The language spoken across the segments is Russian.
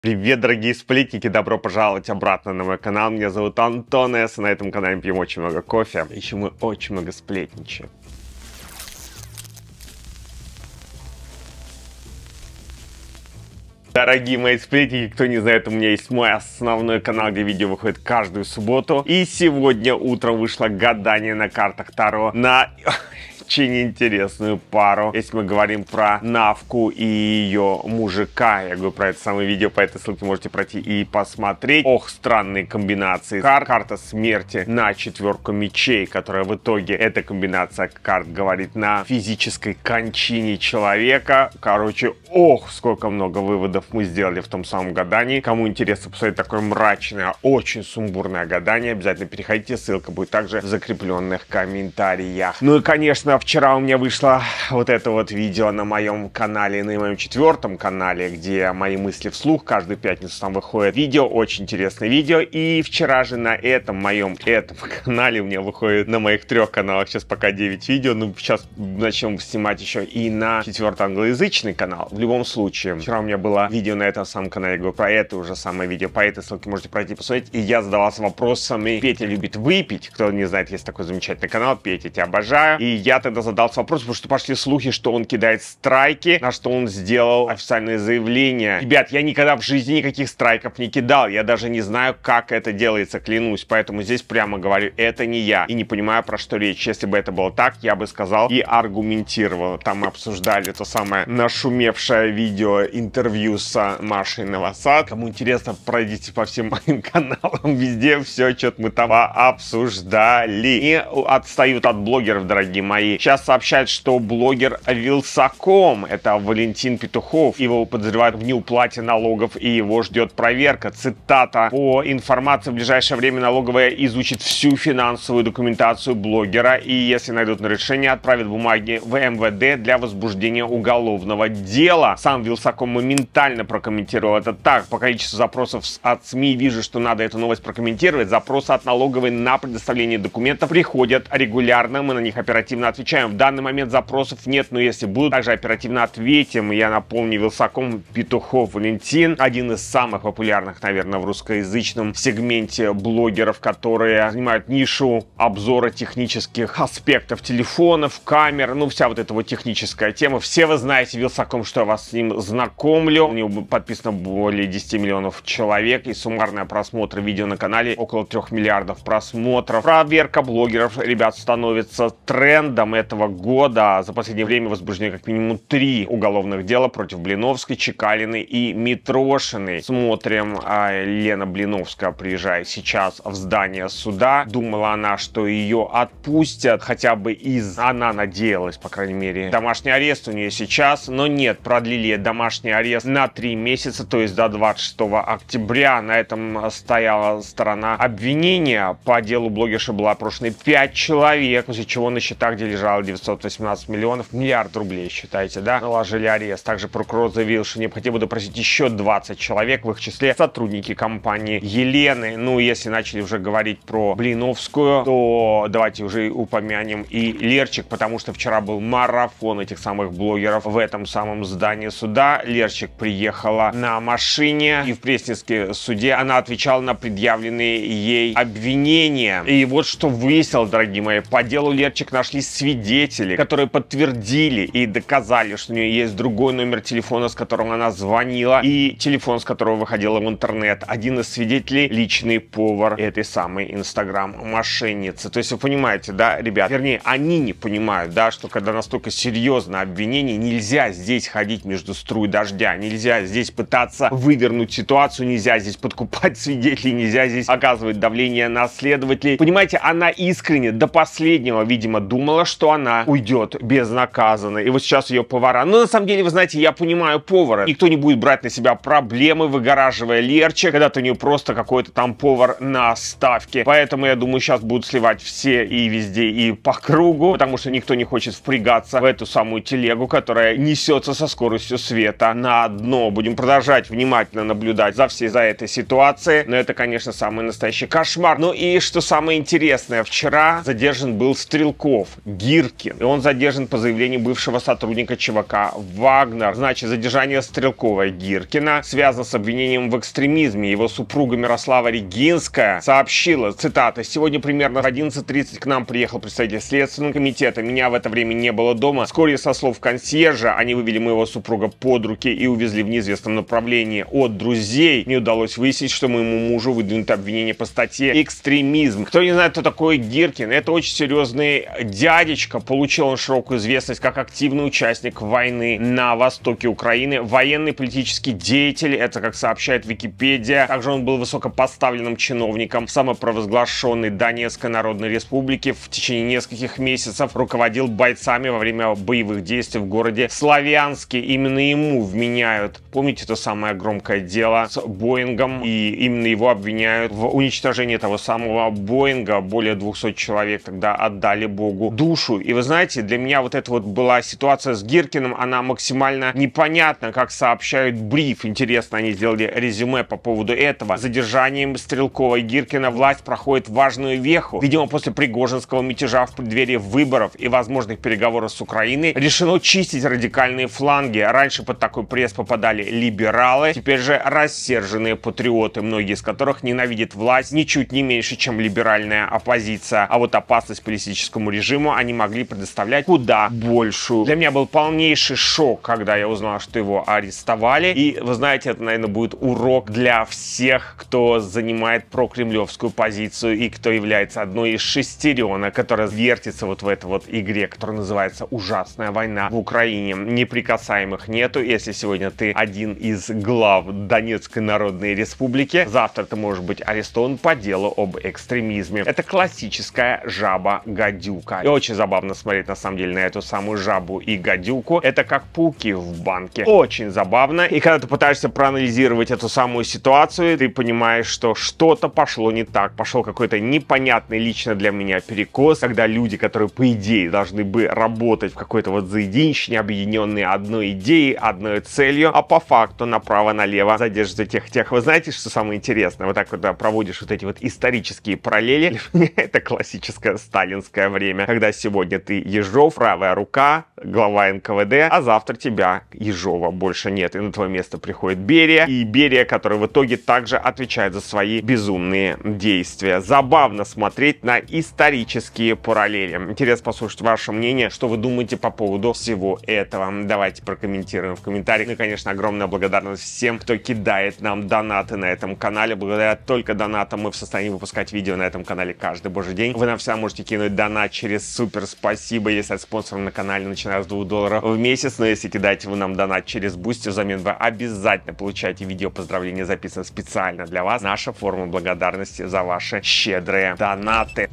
Привет, дорогие сплетники! Добро пожаловать обратно на мой канал. Меня зовут Антон С. На этом канале мы пьем очень много кофе. Еще мы очень много сплетничаем. Дорогие мои сплетники, кто не знает, у меня есть мой основной канал, где видео выходит каждую субботу. И сегодня утром вышло гадание на картах Таро на очень интересную пару. Если мы говорим про Навку и ее мужика, я говорю про это самое видео, по этой ссылке можете пройти и посмотреть. Ох, странные комбинации карт. Карта смерти на четверку мечей, которая в итоге, эта комбинация карт говорит на физической кончине человека. Короче, ох, сколько много выводов мы сделали в том самом гадании. Кому интересно посмотреть такое мрачное, очень сумбурное гадание, обязательно переходите, ссылка будет также в закрепленных комментариях. Ну и, конечно, вчера у меня вышло вот это вот видео на моем канале, на моем четвертом канале, где мои мысли вслух. Каждую пятницу там выходит видео, очень интересное видео. И вчера же на этом моем канале у меня выходит на моих 3 каналах, сейчас пока 9 видео. Ну, сейчас начнем снимать еще и на 4-й англоязычный канал. В любом случае, вчера у меня было видео на этом самом канале, я говорю про это уже самое видео, по этой ссылке можете пройти посмотреть. И я задавался вопросами. Петя любит выпить. Кто не знает, есть такой замечательный канал. Петя, тебя обожаю. И я тогда задался вопросом, потому что пошли слухи, что он кидает страйки, на что он сделал официальное заявление. Ребят, я никогда в жизни никаких страйков не кидал. Я даже не знаю, как это делается, клянусь. Поэтому здесь прямо говорю, это не я. И не понимаю, про что речь. Если бы это было так, я бы сказал и аргументировал. Там мы обсуждали то самое нашумевшее видео интервью с Машей Новосад. Кому интересно, пройдите по всем моим каналам. Везде все, что-то мы там обсуждали. И отстают от блогеров, дорогие мои. Сейчас сообщают, что блогер Вилсаком, это Валентин Петухов, его подозревают в неуплате налогов и его ждет проверка. Цитата: по информации, в ближайшее время налоговая изучит всю финансовую документацию блогера и, если найдут нарушение, отправит бумаги в МВД для возбуждения уголовного дела. Сам Вилсаком моментально прокомментировал это так: по количеству запросов от СМИ вижу, что надо эту новость прокомментировать. Запросы от налоговой на предоставление документов приходят регулярно, мы на них оперативно отвечаем. В данный момент запросов нет, но если будут, также оперативно ответим. Я напомню, Вилсаком Петухов Валентин, один из самых популярных, наверное, в русскоязычном сегменте блогеров, которые занимают нишу обзора технических аспектов телефонов, камер, ну вся вот эта вот техническая тема. Все вы знаете Вилсаком, что я вас с ним знакомлю. У него подписано более 10 миллионов человек и суммарные просмотры видео на канале около 3 миллиардов просмотров. Проверка блогеров, ребят, становится трендом этого года. За последнее время возбуждено как минимум 3 уголовных дела против Блиновской, Чекалиной и Митрошиной. Смотрим, Лена Блиновская приезжает сейчас в здание суда. Думала она, что ее отпустят хотя бы она надеялась, по крайней мере. Домашний арест у нее сейчас, но нет, продлили домашний арест на 3 месяца, то есть до 26 октября. На этом стояла сторона обвинения. По делу блогерши было опрошено 5 человек, после чего на счетах, где лежало 918 миллионов, миллиард рублей, считайте, да, наложили арест. Также прокурор заявил, что необходимо допросить еще 20 человек, в их числе сотрудники компании Елены. Ну, если начали уже говорить про Блиновскую, то давайте уже упомянем и Лерчик, потому что вчера был марафон этих самых блогеров в этом самом здании суда. Лерчик приехала на машине, и в Пресненском суде она отвечала на предъявленные ей обвинения. И вот что выяснилось, дорогие мои, по делу Лерчик нашли свидетели, которые подтвердили и доказали, что у нее есть другой номер телефона, с которым она звонила, и телефон, с которого выходила в интернет. Один из свидетелей — личный повар этой самой инстаграм-мошенницы. То есть вы понимаете, да, ребят, вернее, они не понимают, да, что когда настолько серьезное обвинение, нельзя здесь ходить между струй дождя, нельзя здесь пытаться вывернуть ситуацию, нельзя здесь подкупать свидетелей, нельзя здесь оказывать давление на следователей. Понимаете, она искренне до последнего, видимо, думала, что она уйдет безнаказанно. И вот сейчас ее повара. Но на самом деле, вы знаете, я понимаю повара. Никто не будет брать на себя проблемы, выгораживая Лерчик, когда-то у нее просто какой-то там повар на ставке. Поэтому, я думаю, сейчас будут сливать все и везде, и по кругу, потому что никто не хочет впрягаться в эту самую телегу, которая несется со скоростью света на дно. Будем продолжать внимательно наблюдать за всей этой ситуацией. Но это, конечно, самый настоящий кошмар. Ну и что самое интересное, вчера задержан был Стрелков, Гиркин. И он задержан по заявлению бывшего сотрудника ЧВК «Вагнер». Значит, задержание Стрелкова Гиркина связано с обвинением в экстремизме. Его супруга Мирослава Регинская сообщила, цитата: «Сегодня примерно в 11:30 к нам приехал представитель Следственного комитета. Меня в это время не было дома. Вскоре, со слов консьержа, они вывели моего супруга под руки и увезли в неизвестном направлении. От друзей мне удалось выяснить, что моему мужу выдвинуто обвинение по статье «Экстремизм». Кто не знает, кто такой Гиркин, это очень серьезный дядечка. Получил он широкую известность как активный участник войны на востоке Украины, военный политический деятель, это как сообщает Википедия. Также он был высокопоставленным чиновником в самопровозглашенной Донецкой Народной Республике. В течение нескольких месяцев руководил бойцами во время боевых действий в городе Славянске. Именно ему вменяют, помните то самое громкое дело с Боингом, и именно его обвиняют в уничтожении того самого Боинга. Более 200 человек тогда отдали Богу душу. И вы знаете, для меня вот эта вот была ситуация с Гиркиным, она максимально непонятна, как сообщают Бриф. Интересно, они сделали резюме по поводу этого. Задержанием Стрелкова и Гиркина власть проходит важную веху. Видимо, после Пригожинского мятежа в преддверии выборов и возможных переговоров с Украиной решено чистить радикальные фланги. Раньше под такой пресс попадали либералы, теперь же рассерженные патриоты, многие из которых ненавидят власть ничуть не меньше, чем либеральная оппозиция. А вот опасность политическому режиму они могли предоставлять куда большую. Для меня был полнейший шок, когда я узнал, что его арестовали. И вы знаете, это, наверное, будет урок для всех, кто занимает прокремлевскую позицию и кто является одной из шестеренок, которая вертится вот в этой вот игре, которая называется «Ужасная война в Украине». Неприкасаемых нету. Если сегодня ты один из глав Донецкой Народной Республики, завтра ты можешь быть арестован по делу об экстремизме. Это классическая жаба-гадюка. И очень забавно смотреть, на самом деле, на эту самую жабу и гадюку. Это как пауки в банке. Очень забавно. И когда ты пытаешься проанализировать эту самую ситуацию, ты понимаешь, что что-то пошло не так. Пошел какой-то непонятный лично для меня перекос, когда люди, которые, по идее, должны бы работать в какой-то вот заединщине, объединенные одной идеей, одной целью, а по факту направо-налево задерживают тех. Вы знаете, что самое интересное? Вот так вот проводишь вот эти вот исторические параллели. Это классическое сталинское время, когда сегодня ты Ежов, правая рука, глава НКВД, а завтра тебя, Ежова, больше нет. И на твое место приходит Берия. И Берия, который в итоге также отвечает за свои безумные действия. Забавно смотреть на исторические параллели. Интересно послушать ваше мнение, что вы думаете по поводу всего этого. Давайте прокомментируем в комментариях. Ну и, конечно, огромная благодарность всем, кто кидает нам донаты на этом канале. Благодаря только донатам мы в состоянии выпускать видео на этом канале каждый божий день. Вы нам всегда можете кинуть донат через супер спасибо, если стать спонсором на канале, начиная с $2 в месяц. Но если кидаете вы нам донат через Boosty, взамен вы обязательно получаете видео поздравления, записанное специально для вас. Наша форма благодарности за ваши щедрые донаты.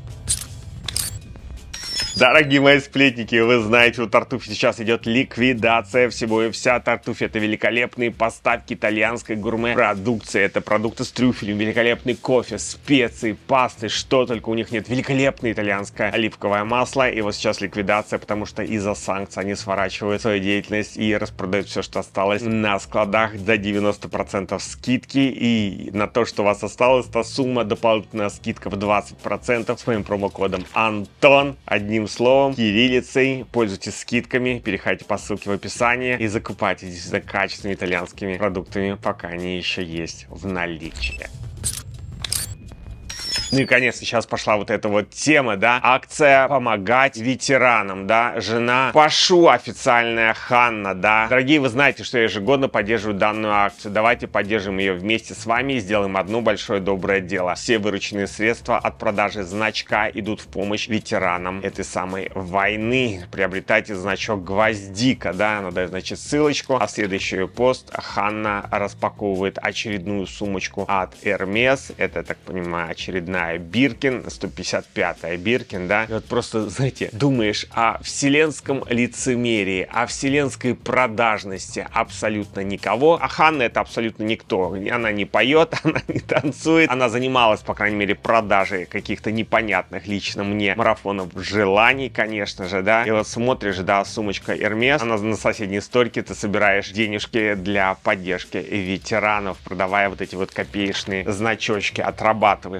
Дорогие мои сплетники, вы знаете, у Тартуфи сейчас идет ликвидация всего и вся. Тартуфи — это великолепные поставки итальянской гурме-продукции. Это продукты с трюфелем, великолепный кофе, специи, пасты, что только у них нет. Великолепное итальянское оливковое масло. И вот сейчас ликвидация, потому что из-за санкций они сворачивают свою деятельность и распродают все, что осталось на складах до 90% скидки. И на то, что у вас осталось, та сумма, дополнительная скидка в 20% с моим промокодом Антон. Одним словом, кириллицей, пользуйтесь скидками, переходите по ссылке в описании и закупайтесь за качественными итальянскими продуктами, пока они еще есть в наличии. Ну и, конечно, сейчас пошла вот эта вот тема, да, акция «Помогать ветеранам», да, жена Пашу, официальная Ханна, да. Дорогие, вы знаете, что я ежегодно поддерживаю данную акцию. Давайте поддержим ее вместе с вами и сделаем одно большое доброе дело. Все вырученные средства от продажи значка идут в помощь ветеранам этой самой войны. Приобретайте значок «Гвоздика», да, она дает, значит, ссылочку, а в следующий пост Ханна распаковывает очередную сумочку от Hermes. Это, я так понимаю, очередная Биркин, 155-я Биркин, да. И вот просто, знаете, думаешь о вселенском лицемерии, о вселенской продажности абсолютно никого. А Ханна — это абсолютно никто. Она не поет, она не танцует. Она занималась, по крайней мере, продажей каких-то непонятных лично мне марафонов желаний, конечно же, да. И вот смотришь, да, сумочка Hermes, она на соседней стойке, ты собираешь денежки для поддержки ветеранов, продавая вот эти вот копеечные значочки, отрабатываешь, что значит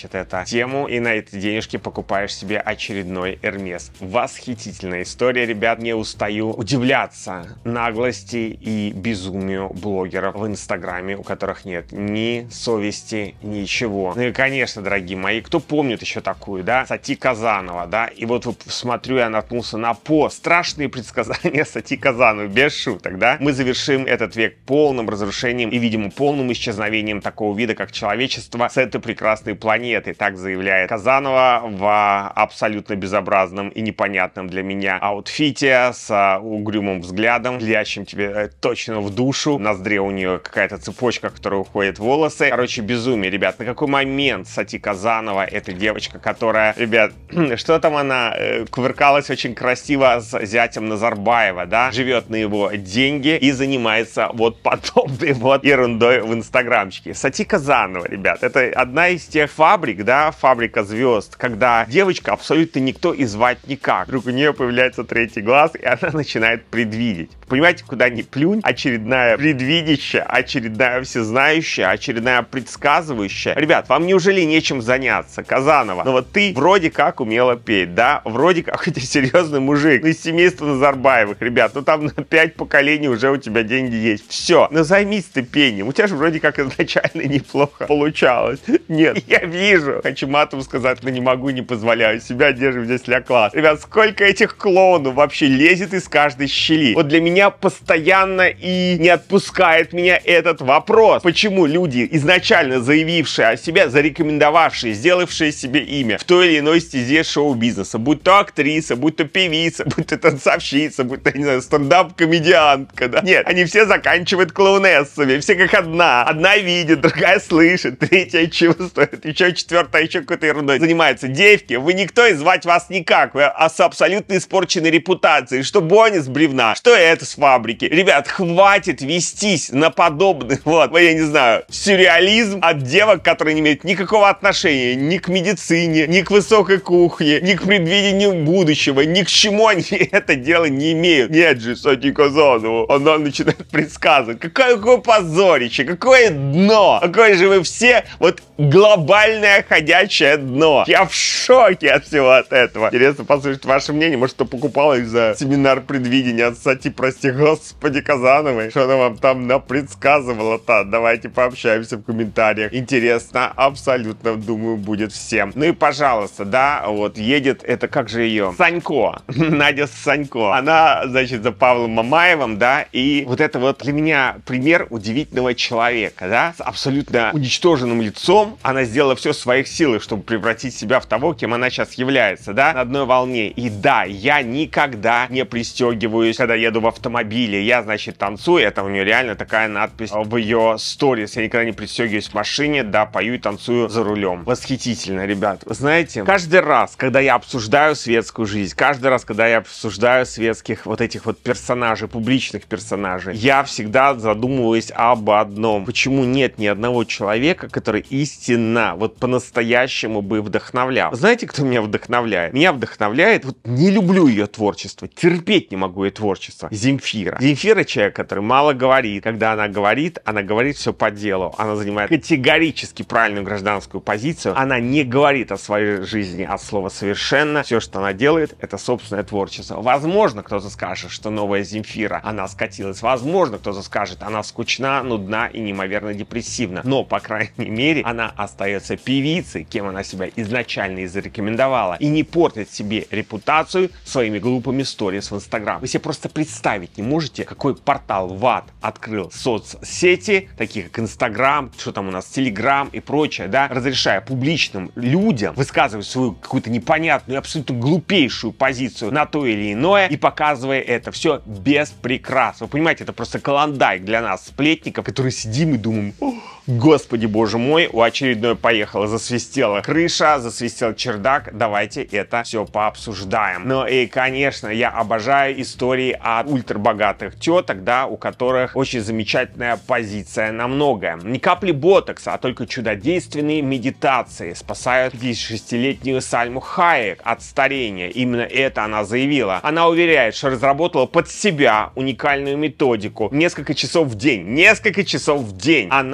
значит, это тему, и на эти денежки покупаешь себе очередной Hermes. Восхитительная история, ребят. Не устаю удивляться наглости и безумию блогеров в Инстаграме, у которых нет ни совести, ничего. Ну и, конечно, дорогие мои, кто помнит еще такую, да, Сати Казанова, да, и вот смотрю, я наткнулся на страшные предсказания Сати Казановой, без шуток, да. Мы завершим этот век полным разрушением и, видимо, полным исчезновением такого вида, как человечество, с этой прекрасной планеты, так заявляет Казанова в абсолютно безобразном и непонятном для меня аутфите с угрюмым взглядом, глядящим тебе точно в душу. В ноздре у нее какая-то цепочка, которая уходит в волосы. Короче, безумие, ребят. На какой момент Сати Казанова, эта девочка, которая, ребят, что там она кувыркалась очень красиво с зятем Назарбаева, да, живет на его деньги и занимается вот подобной вот ерундой в инстаграмчике. Сати Казанова, ребят, это одна из тех фабрик, да, фабрика звезд, когда девочка абсолютно никто и звать никак. Вдруг у нее появляется третий глаз, и она начинает предвидеть. Понимаете, куда ни плюнь, очередная предвидящая, очередная всезнающая, очередная предсказывающая. Ребят, вам неужели нечем заняться, Казанова? Ну вот ты вроде как умела петь, да? Вроде как ты серьезный мужик. Ну из семейства Назарбаевых, ребят, ну там на 5 поколений уже у тебя деньги есть. Все, ну займись ты пением. У тебя же вроде как изначально неплохо получалось. Нет, я вижу. Хочу матом сказать, но не могу, не позволяю. Себя держу здесь для класса. Ребят, сколько этих клоунов вообще лезет из каждой щели. Вот для меня постоянно и не отпускает меня этот вопрос. Почему люди, изначально заявившие о себе, зарекомендовавшие, сделавшие себе имя в той или иной стезе шоу-бизнеса, будь то актриса, будь то певица, будь то танцовщица, будь то, не знаю, стендап-комедиантка, да? Нет, они все заканчивают клоунессами, все как одна. Одна видит, другая слышит, третья чувствует, еще четвертая еще какой-то ерундой занимается. Девки, вы никто и звать вас никак, вы с абсолютно испорченной репутацией. Что Бонни с бревна, что это с фабрики. Ребят, хватит вестись на подобный, вот, я не знаю, сюрреализм от девок, которые не имеют никакого отношения ни к медицине, ни к высокой кухне, ни к предвидению будущего, ни к чему они это дело не имеют. Нет же, Сати Казанова, она начинает предсказывать. Какое позорище, какое дно, какое же вы все, вот, глобальное ходячее дно. Я в шоке от всего от этого. Интересно послушать ваше мнение. Может, кто покупал их за семинар предвидения от Сати, прости господи, Казановой. Что она вам там напредсказывала-то? Давайте пообщаемся в комментариях. Интересно, абсолютно, думаю, будет всем. Ну и, пожалуйста, да, вот едет, это как же ее? Санько. Надя Санько. Она, значит, за Павлом Мамаевым, да, и вот это вот для меня пример удивительного человека, да, с абсолютно уничтоженным лицом. Она сделала все в своих силах, чтобы превратить себя в того, кем она сейчас является, да, на одной волне. И да, я никогда не пристегиваюсь, когда еду в автомобиле. Я, значит, танцую. Это у нее реально такая надпись в ее сторис. Я никогда не пристегиваюсь в машине, да, пою и танцую за рулем. Восхитительно, ребят. Вы знаете, каждый раз, когда я обсуждаю светскую жизнь, каждый раз, когда я обсуждаю светских вот этих вот персонажей, публичных персонажей, я всегда задумываюсь об одном. Почему нет ни одного человека, который истинно, вот по-настоящему бы вдохновлял? Знаете, кто меня вдохновляет? Меня вдохновляет, вот не люблю ее творчество, терпеть не могу ее творчество. Земфира. Земфира человек, который мало говорит. Когда она говорит все по делу. Она занимает категорически правильную гражданскую позицию. Она не говорит о своей жизни от слова совершенно. Все, что она делает, это собственное творчество. Возможно, кто-то скажет, что новая Земфира, она скатилась. Возможно, кто-то скажет, она скучна, нудна и неимоверно депрессивна. Но, по крайней мере, она остается певицей, кем она себя изначально и зарекомендовала. И не портит себе репутацию своими глупыми сторис в Инстаграм. Вы себе просто представить не можете, какой портал в ад открыл соцсети, такие как Инстаграм, что там у нас, Телеграм и прочее, да, разрешая публичным людям высказывать свою какую-то непонятную, абсолютно глупейшую позицию на то или иное и показывая это все без прикрас. Вы понимаете, это просто клондайк для нас, сплетников, которые сидим и думаем: господи боже мой, у очередной поехала, засвистела крыша, засвистел чердак, давайте это все пообсуждаем. Ну и, конечно, я обожаю истории от ультрабогатых теток, да, у которых очень замечательная позиция на многое. Ни капли ботокса, а только чудодейственные медитации спасают 56-летнюю Сальму Хайек от старения. Именно это она заявила. Она уверяет, что разработала под себя уникальную методику. Несколько часов в день. Несколько часов в день. Она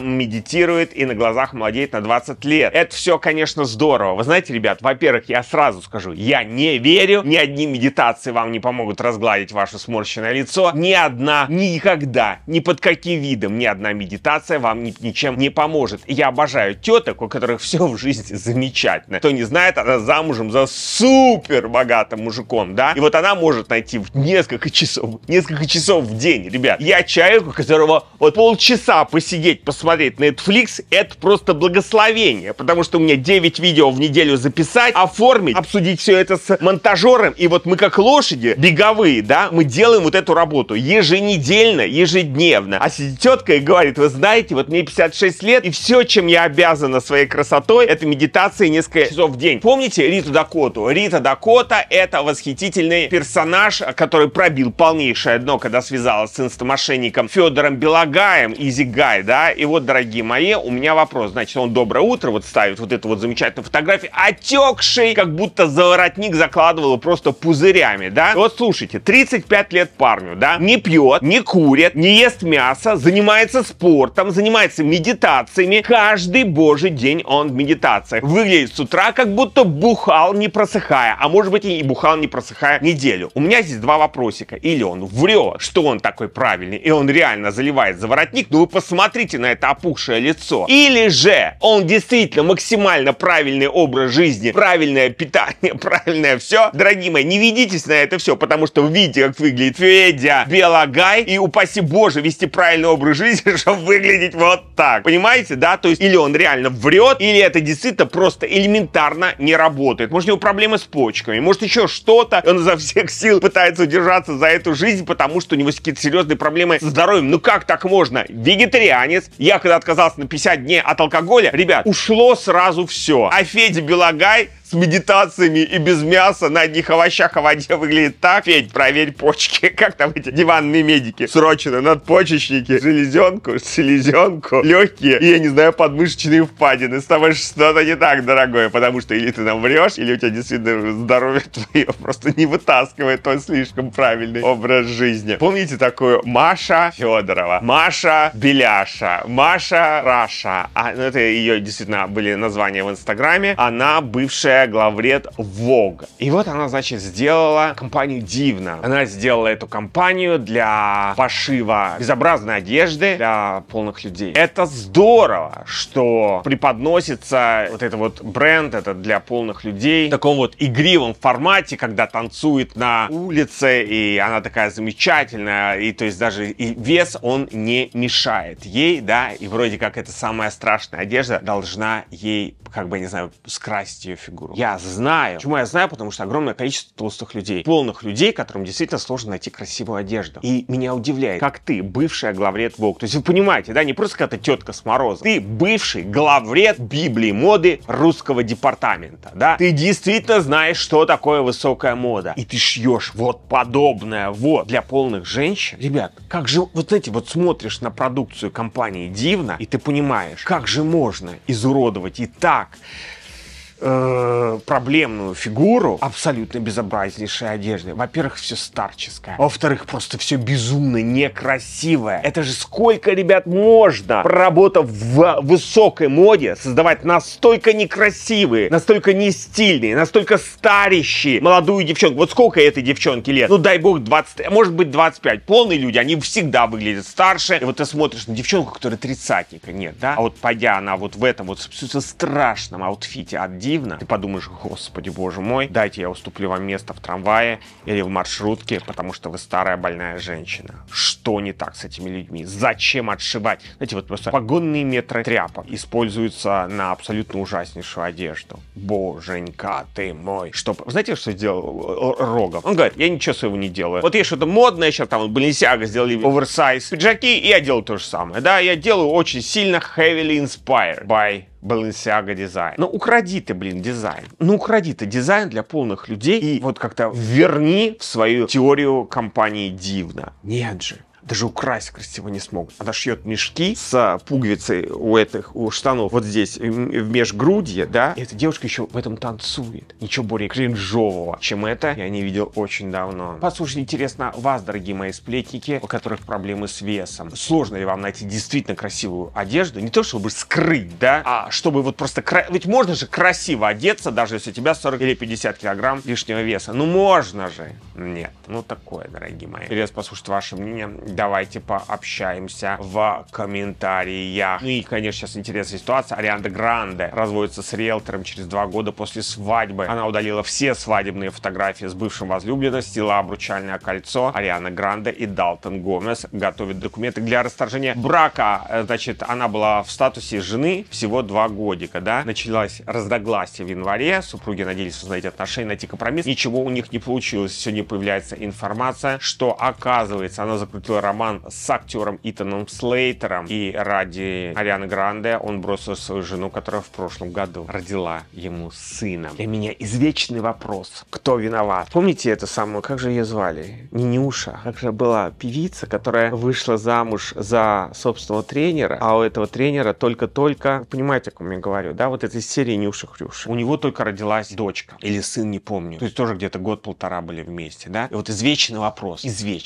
медитирует и на глазах молодеет на 20 лет. Это все, конечно, здорово. Вы знаете, ребят, во-первых, я сразу скажу, я не верю, ни одни медитации вам не помогут разгладить ваше сморщенное лицо, ни одна, никогда, ни под каким видом, ни одна медитация вам ничем не поможет. Я обожаю теток, у которых все в жизни замечательно. Кто не знает, она замужем за супер богатым мужиком, да? И вот она может найти в несколько часов в день, ребят. Я человек, у которого вот полчаса посидеть, посмотреть на Netflix, это просто благословение, потому что у меня 9 видео в неделю записать, оформить, обсудить все это с монтажером, и вот мы как лошади беговые, да, мы делаем вот эту работу еженедельно, ежедневно. А сидит тетка и говорит, вы знаете, вот мне 56 лет, и все, чем я обязана своей красотой, это медитация несколько часов в день. Помните Риту Дакоту? Рита Дакота — это восхитительный персонаж, который пробил полнейшее дно, когда связалась с инстамошенником Федором Белогаем, Изигай, да? И вот, дорогие мои, у меня вопрос. Значит, он доброе утро вот ставит вот эту вот замечательную фотографию, отекший, как будто за воротник закладывал просто пузырями, да? Вот слушайте, 35 лет парню, да? Не пьет, не курит, не ест мясо, занимается спортом, занимается медитациями. Каждый божий день он в медитациях. Выглядит с утра, как будто бухал, не просыхая. А может быть, и бухал, не просыхая неделю. У меня здесь два вопросика. Или он врет, что он такой правильный, и он реально заливает за воротник, но вы посмотрите на это опухшее лицо. Или же он действительно максимально правильный образ жизни, правильное питание, правильное все. Дорогие мои, не ведитесь на это все, потому что вы видите, как выглядит Федя Белогай, и упаси Боже вести правильный образ жизни, чтобы выглядеть вот так. Понимаете, да? То есть или он реально врет, или это действительно просто элементарно не работает. Может, у него проблемы с почками, может, еще что-то. Он изо всех сил пытается удержаться за эту жизнь, потому что у него какие-то серьезные проблемы со здоровьем. Ну как так можно? Вегетарианец. Я когда отказался на 50 дней от алкоголя, ребят, ушло сразу все. А Федя Белогай с медитациями и без мяса на одних овощах и воде выглядит так. Федь, проверь почки. Как там эти диванные медики? Срочно надпочечники, селезенку, легкие и, я не знаю, подмышечные впадины. С тобой что-то не так, дорогое, потому что или ты нам врешь, или у тебя действительно здоровье твое просто не вытаскивает твой слишком правильный образ жизни. Помните такую Маша Федорова, Маша Беляша, Маша Раша? Это ее действительно были названия в Инстаграме. Она бывшая главред Vogue. И вот она, значит, сделала компанию Divna. Она сделала эту компанию для пошива безобразной одежды для полных людей. Это здорово, что преподносится вот этот вот бренд, это для полных людей, в таком вот игривом формате, когда танцует на улице, и она такая замечательная, и то есть даже и вес, он не мешает ей, да, и вроде как эта самая страшная одежда должна ей, как бы, не знаю, скрасить ее фигуру. Я знаю. Почему я знаю? Потому что огромное количество толстых людей. Полных людей, которым действительно сложно найти красивую одежду. И меня удивляет, как ты, бывшая главред Vogue. То есть вы понимаете, да, не просто какая-то тетка с мороза. Ты бывший главред Библии моды русского департамента, да? Ты действительно знаешь, что такое высокая мода. И ты шьешь вот подобное вот для полных женщин. Ребят, как же, вот знаете, вот смотришь на продукцию компании Divna, и ты понимаешь, как же можно изуродовать и так проблемную фигуру абсолютно безобразнейшей одежды. Во-первых, все старческое. Во-вторых, просто все безумно некрасивое. Это же сколько, ребят, можно, проработав в высокой моде, создавать настолько некрасивые, настолько не стильные, настолько старящие молодую девчонку. Вот сколько этой девчонки лет? Ну, дай бог, 20, может быть, 25. Полные люди, они всегда выглядят старше. И вот ты смотришь на девчонку, которая тридцатника нет, да? А вот пойдя она вот в этом вот страшном аутфите от Divna, ты подумаешь, господи, боже мой, дайте я уступлю вам место в трамвае или в маршрутке, потому что вы старая больная женщина. Что не так с этими людьми? Зачем отшивать? Знаете, вот просто погонные метры тряпок используются на абсолютно ужаснейшую одежду. Боженька ты мой. Что... Знаете, что сделал Рогов? Он говорит, я ничего своего не делаю. Вот есть что-то модное, сейчас там Balenciaga сделали оверсайз пиджаки, и я делаю то же самое. Да, я делаю очень сильно heavily inspired by Balenciaga дизайн. Ну, укради ты, блин, дизайн. Ну, укради ты дизайн для полных людей и вот как-то верни в свою теорию компании Divna. Нет же. даже украсть красиво не смогут. Она шьет мешки с пуговицей у штанов вот здесь, в межгрудье, да, и эта девушка еще в этом танцует. Ничего более кринжового, чем это, я не видел очень давно. Послушайте, интересно вас, дорогие мои сплетники, у которых проблемы с весом. Сложно ли вам найти действительно красивую одежду? Не то, чтобы скрыть, да, а чтобы вот просто... Ведь можно же красиво одеться, даже если у тебя 40 или 50 килограмм лишнего веса. Ну можно же. Нет. Ну такое, дорогие мои. Интересно послушать ваше мнение. Давайте пообщаемся в комментариях. Ну и, конечно, сейчас интересная ситуация. Ариана Гранде разводится с риэлтором через 2 года после свадьбы. Она удалила все свадебные фотографии с бывшим возлюбленным, сняла обручальное кольцо. Ариана Гранде и Далтон Гомес готовят документы для расторжения брака. Значит, она была в статусе жены всего 2 годика, да. Началось разногласие в январе. Супруги надеялись узнать отношения, найти компромисс. Ничего у них не получилось. Сегодня появляется информация, что, оказывается, она закрутила роман с актером Итаном Слейтером. И ради Арианы Гранде он бросил свою жену, которая в прошлом году родила ему сына. Для меня извечный вопрос: кто виноват? Помните эту самую, как же ее звали? Не Нюша. Как же была певица, которая вышла замуж за собственного тренера, а у этого тренера только-только, понимаете, о ком я говорю, да, вот этой серии Нюша Хрюша. У него только родилась дочка или сын, не помню. То есть тоже где-то год-полтора были вместе, да. И вот извечный вопрос,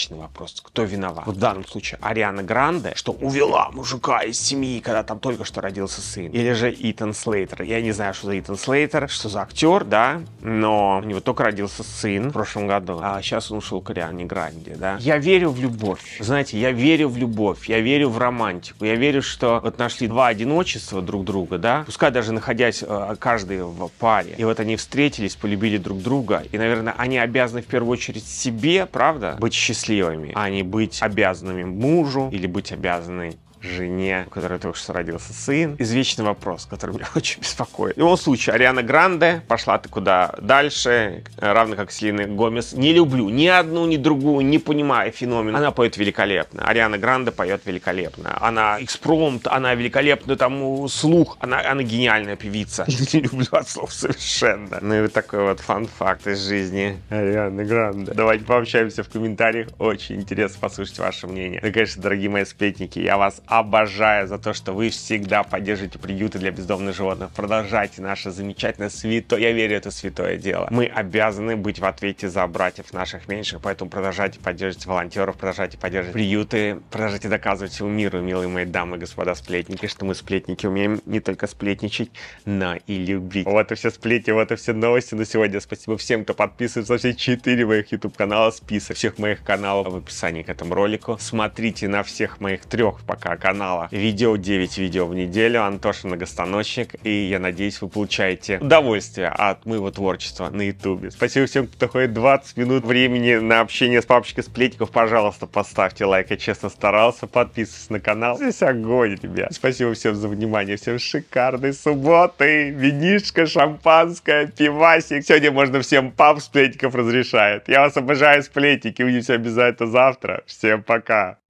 кто виноват? Вот в данном случае Ариана Гранде, что увела мужика из семьи, когда там только что родился сын. Или же Итан Слейтер. Я не знаю, что за Итан Слейтер, что за актер, да, но у него только родился сын в прошлом году, а сейчас он ушел к Ариане Гранде, да. Я верю в любовь. Знаете, я верю в любовь, я верю в романтику, я верю, что вот нашли 2 одиночества друг друга, да, пускай даже находясь каждый в паре, и вот они встретились, полюбили друг друга, и, наверное, они обязаны в первую очередь себе, правда, быть счастливыми, а не быть обязанными мужу или быть обязанной жене, у которой только что родился сын. Извечный вопрос, который меня очень беспокоит. В любом случае, Ариана Гранде пошла ты куда дальше, равно как Селена Гомес. Не люблю ни одну, ни другую, не понимаю феномен. Она поет великолепно. Ариана Гранде поет великолепно. Она экспромт, она великолепна, там слух, она гениальная певица. Не люблю от слов совершенно. Ну и вот такой вот фан-факт из жизни Арианы Гранде. Давайте пообщаемся в комментариях. Очень интересно послушать ваше мнение. Ну, конечно, дорогие мои сплетники, я вас обожаю за то, что вы всегда поддерживаете приюты для бездомных животных. Продолжайте наше замечательное святое, я верю, это святое дело. Мы обязаны быть в ответе за братьев наших меньших, поэтому продолжайте поддерживать волонтеров, продолжайте поддерживать приюты, продолжайте доказывать всему миру, милые мои дамы и господа сплетники, что мы, сплетники, умеем не только сплетничать, но и любить. Вот и все сплетни, вот и все новости на сегодня. Спасибо всем, кто подписывается на все 4 моих YouTube канала. Список всех моих каналов в описании к этому ролику. Смотрите на всех моих 3 пока канала. 9 видео в неделю. Антоша Многостаночник. И я надеюсь, вы получаете удовольствие от моего творчества на YouTube. Спасибо всем, кто находит 20 минут времени на общение с папочкой сплетников. Пожалуйста, поставьте лайк. Я честно старался. Подписывайтесь на канал. Здесь огонь, ребят. Спасибо всем за внимание. Всем шикарной субботы. Винишко, шампанское, пивасик. Сегодня можно всем пап сплетников разрешает. Я вас обожаю, сплетники. Увидимся обязательно завтра. Всем пока.